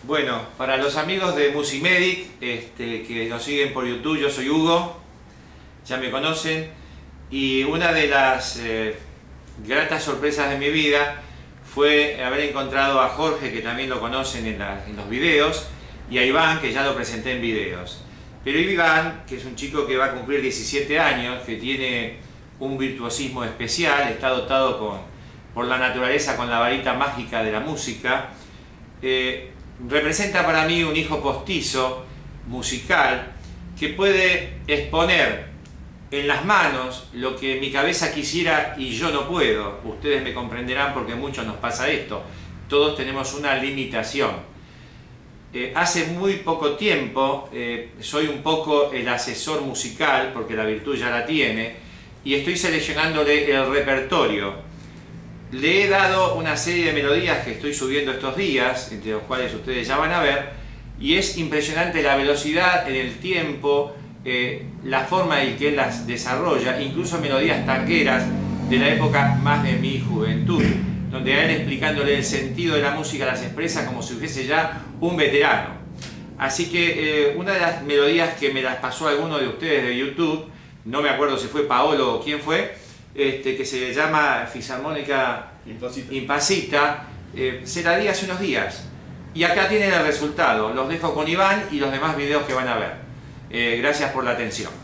Bueno, para los amigos de Musimedic que nos siguen por YouTube, yo soy Hugo, ya me conocen, y una de las gratas sorpresas de mi vida fue haber encontrado a Jorge, que también lo conocen en los videos, y a Iván, que ya lo presenté en videos. Pero Iván, que es un chico que va a cumplir 17 años, que tiene un virtuosismo especial, está dotado por la naturaleza con la varita mágica de la música, representa para mí un hijo postizo musical que puede exponer en las manos lo que mi cabeza quisiera y yo no puedo. Ustedes me comprenderán porque a muchos nos pasa esto. Todos tenemos una limitación. Hace muy poco tiempo soy un poco el asesor musical, porque la virtud ya la tiene, y estoy seleccionándole el repertorio. Le he dado una serie de melodías que estoy subiendo estos días, entre los cuales ustedes ya van a ver, y es impresionante la velocidad en el tiempo, la forma en que él las desarrolla, incluso melodías tangueras de la época más de mi juventud, donde a él explicándole el sentido de la música las expresa como si fuese ya un veterano. Así que una de las melodías que me las pasó alguno de ustedes de YouTube, no me acuerdo si fue Paolo o quién fue, que se llama Fisarmónica Impacita, se la di hace unos días. Y acá tienen el resultado. Los dejo con Iván y los demás videos que van a ver. Gracias por la atención.